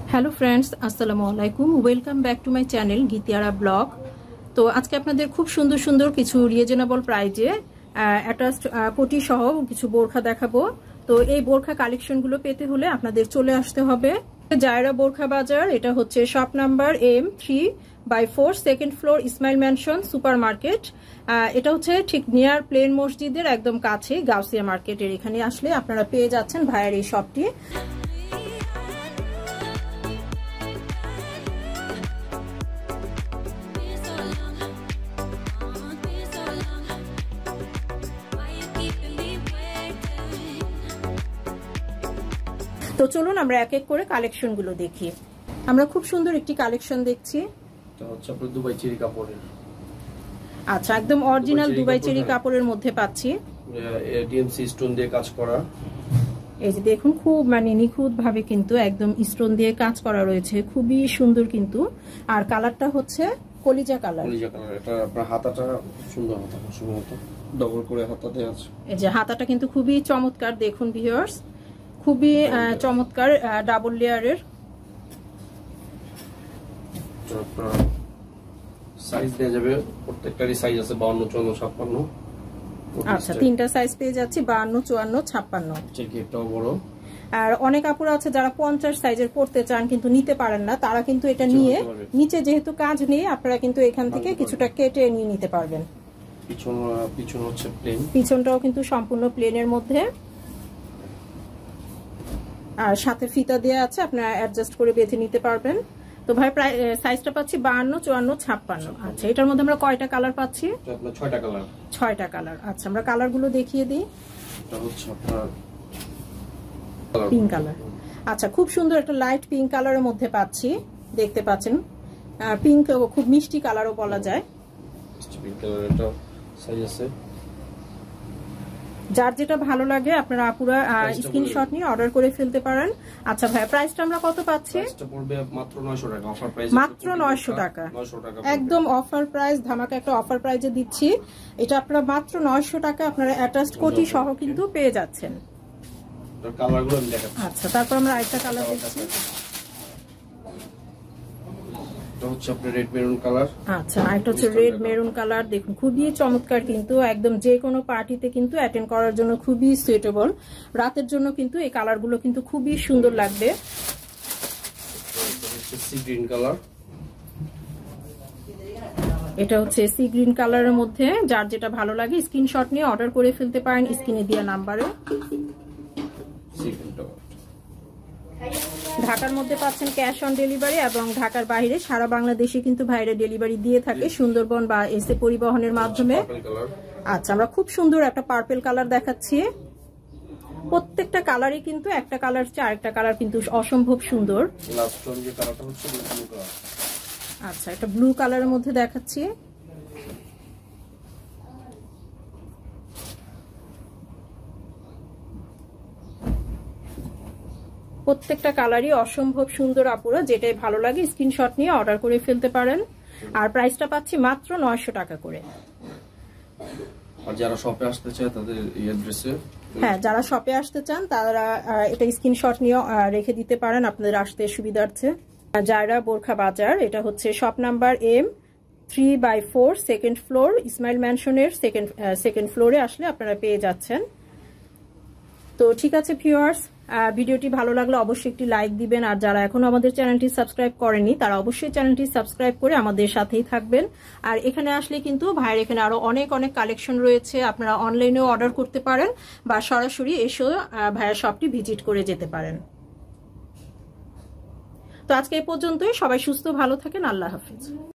Hello friends, আসসালামু আলাইকুম। Welcome back to my channel Gitiara blog. তো আজকে আপনাদের খুব সুন্দর সুন্দর কিছু রিজনেবল প্রাইজে অ্যাটাচড কোটি সহ কিছু বোরখা দেখাবো। তো এই বোরখা কালেকশনগুলো পেতে হলে আপনাদের চলে আসতে হবে জায়রা বোরখা বাজার। এটা হচ্ছে shop number M3/4 second floor Ismail mansion supermarket. এটা হচ্ছে ঠিক নিয়ার প্লেন মসজিদের একদম কাছে গাউসিয়া মার্কেটের এখানে আসলে আপনারা পেয়ে যাচ্ছেন ভাইয়ের এই শপটি। তো চলুন আমরা এক এক করে কালেকশন গুলো দেখি। আমরা খুব সুন্দর একটি কালেকশন দেখছি। দুবাই চেরি কাপড়ের, আচ্ছা, একদম অরিজিনাল দুবাই চেরি কাপড়ের মধ্যে পাচ্ছি। ডিএমসি স্টোন দিয়ে কাজ করা। এই যে দেখুন, খুব নিখুঁত ভাবে কিন্তু একদম স্টোন দিয়ে কাজ করা রয়েছে, খুবই সুন্দর কিন্তু। আর কালারটা হচ্ছে কলিজা কালার। কলিজা কালার। এটা আপনার হাতাটা সুন্দর, হাতা সুন্দর, ডবল করে হাতাতে আছে। এই যে হাতাটা কিন্তু খুবই চমৎকার, দেখুন ভিউয়ার্স, খুবই চমৎকার ডাবল লেয়ারের। সাইজ দেয়া যাবে, প্রত্যেকটারই সাইজ আছে 52, 54, 56। আচ্ছা, তিনটা সাইজ পেয়ে যাচ্ছি, 52, 54, 56। এটাও বড়। আর অনেক আপুরা আছে যারা 50 সাইজের পড়তে চান কিন্তু নিতে পারেন না, তারা কিন্তু এটা নিয়ে নিচে যেহেতু কাজ নেই, আপনারা কিন্তু এখান থেকে কিছুটা কেটে নিয়ে নিতে পারবেন। পিছন হচ্ছে প্লেন, পিছনটাও কিন্তু সম্পূর্ণ প্লেনের মধ্যে। আর সাথে ফিতা দেয়া আছে, আপনারা অ্যাডজাস্ট করে বেঁধে নিতে পারবেন। তো ভাই প্রায় সাইজটা পাচ্ছি 52, 54, 56। আচ্ছা, এটার মধ্যে আমরা কয়টা কালার পাচ্ছি? 6টা কালার। 6টা কালার। আচ্ছা, আমরা কালারগুলো দেখিয়ে দিই। এটা হচ্ছে আপনার পিঙ্ক কালার। আচ্ছা, খুব সুন্দর একটা লাইট পিঙ্ক কালারের মধ্যে পাচ্ছি, দেখতে পাচ্ছেন। পিঙ্ক খুব মিষ্টি কালারও বলা যায়। পিঙ্ক কালার, এটা সাইজ আছে। যার যেটা ভালো লাগে আপনারা আপুরা স্ক্রিনশট নিয়ে অর্ডার করে ফেলতে পারেন। আচ্ছা ভাই, প্রাইসটা আমরা কত পাচ্ছি? প্রাইসটা পড়বে মাত্র 900 টাকা, অফার প্রাইস। মাত্র 900 টাকা। 900 টাকা একদম অফার প্রাইস, ধামাকা একটা অফার প্রাইসে দিচ্ছি। এটা আপনারা মাত্র 900 টাকা আপনারা অ্যাটাচড কোটি সহ কিন্তু পেয়ে যাচ্ছেন। এর কালারগুলো আমি দেখাচ্ছি। আচ্ছা, তারপর আমরা আরেকটা কালার দেখছি। এটা হচ্ছে আপনার রেড মেরুন কালার। আচ্ছা, এটা হচ্ছে রেড মেরুন কালার। দেখুন খুবই চমৎকার কিন্তু, একদম যে কোনো পার্টিতে কিন্তু অ্যাটেন্ড করার জন্য খুবই সুইটেবল। রাতের জন্য কিন্তু এই কালারগুলো কিন্তু খুবই সুন্দর লাগবে। Sea green colour. এটা হচ্ছে সি গ্রিন কালারের মধ্যে। যার যেটা ভালো লাগে স্ক্রিনশট নিয়ে অর্ডার করে ফেলতে পারেন স্ক্রিনে দেওয়া নাম্বারে। ঢাকার মধ্যে পাচ্ছেন ক্যাশ অন ডেলিভারি, এবং ঢাকার বাইরে সারা বাংলাদেশে কিন্তু ভাইরে ডেলিভারি দিয়ে থাকে সুন্দরবন বা এসে পরিবহনের মাধ্যমে। আচ্ছা, আমরা খুব সুন্দর একটা পার্পল কালার দেখাচ্ছি। প্রত্যেকটা কালারই কিন্তু একটা কালার চেয়ে আরেকটা কালার কিন্তু অসম্ভব সুন্দর। আচ্ছা, এটা ব্লু কালারের মধ্যে দেখাচ্ছি। প্রত্যেকটা কালারই অসম্ভব সুন্দর আপুরা, যেটাই ভালো লাগে স্ক্রিনশট নিয়ে অর্ডার করে ফেলতে পারেন। আর প্রাইসটা পাচ্ছি মাত্র 900 টাকা করে। আর যারা শপে আসতে চায় তাদের এই অ্যাড্রেসে, হ্যাঁ, যারা শপে আসতে চান তারা এটা স্ক্রিনশট নিয়ে রেখে দিতে পারেন আপনাদের আসতে সুবিধার্থে। জায়রা বোরখা বাজার, এটা হচ্ছে shop number M3/4 second floor Ismail ম্যানশনের সেকেন্ড ফ্লোরে আসলে আপনারা পেয়ে যাচ্ছেন। তো ঠিক আছে ভিউয়ার্স, ভিডিওটি ভালো লাগলে অবশ্যই একটি লাইক দিবেন। আর যারা এখনো আমাদের চ্যানেলটি সাবস্ক্রাইব করেনি তারা অবশ্যই চ্যানেলটি সাবস্ক্রাইব করে আমাদের সাথেই থাকবেন। আর এখানে আসলে কিন্তু ভাইয়ের এখানে আরো অনেক কালেকশন রয়েছে, আপনারা অনলাইনেও অর্ডার করতে পারেন বা সরাসরি এসেও ভাইয়ের শপটি ভিজিট করে যেতে পারেন। তো আজকে এই পর্যন্তই, সবাই সুস্থ ভালো থাকেন, আল্লাহ হাফিজ।